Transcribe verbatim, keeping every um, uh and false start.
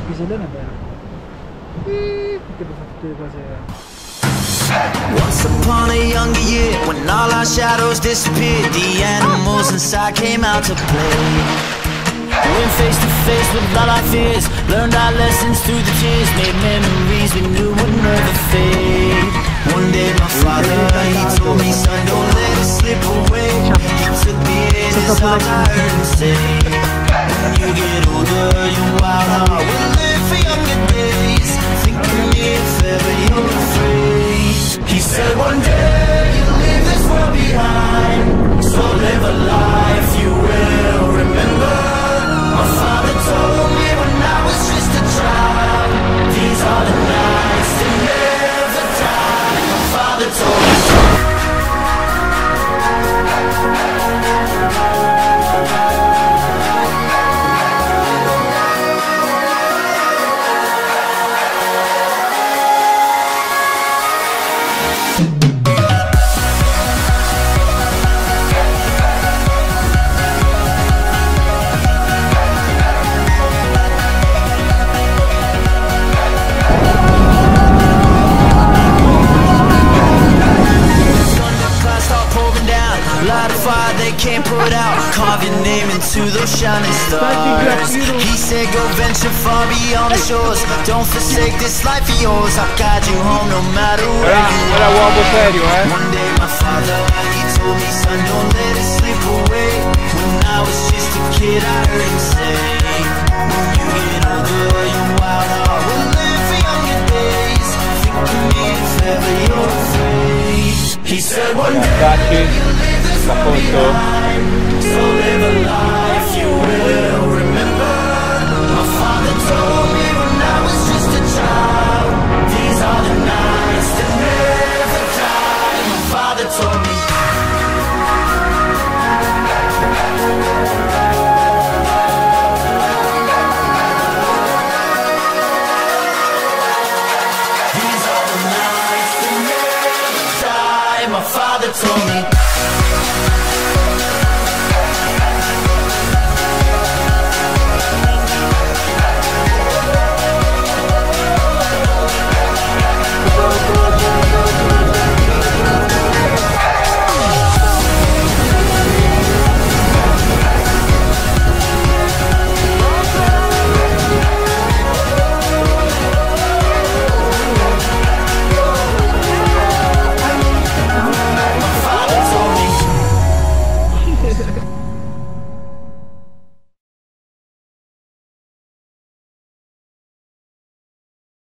pisellone è bello. Perché per fare tutte le cose. Once upon a younger year, when all our shadows disappeared, the animals inside came out to play. Went face to face with all our fears, learned our lessons through the tears, made memories we knew would never fade. One day my father, he told me, son, don't let it slip away. He took me in his arms, I heard him say, when you get older, your wild heart will live for younger days. Think of me if ever you're afraid. He said one day you'll leave this world behind, so live a life you will remember. My father told me when I was just a child, these are the nights that never die. My father told me so. They can't put out, carve your name into those shining stars. He said go venture far beyond the shores, don't forsake this life of yours. I'll guide you home no matter where you are. One day my father, he told me, son, don't let it slip away. When I was just a kid I heard him say, when you get older your wild heart will live for younger days. Think of me if ever you're afraid. He said one day you'll live this world behind, so live a life you will remember. My father told me when I was just a child, these are the nights that never die. My father told me. These are the nights that never die. My father told me.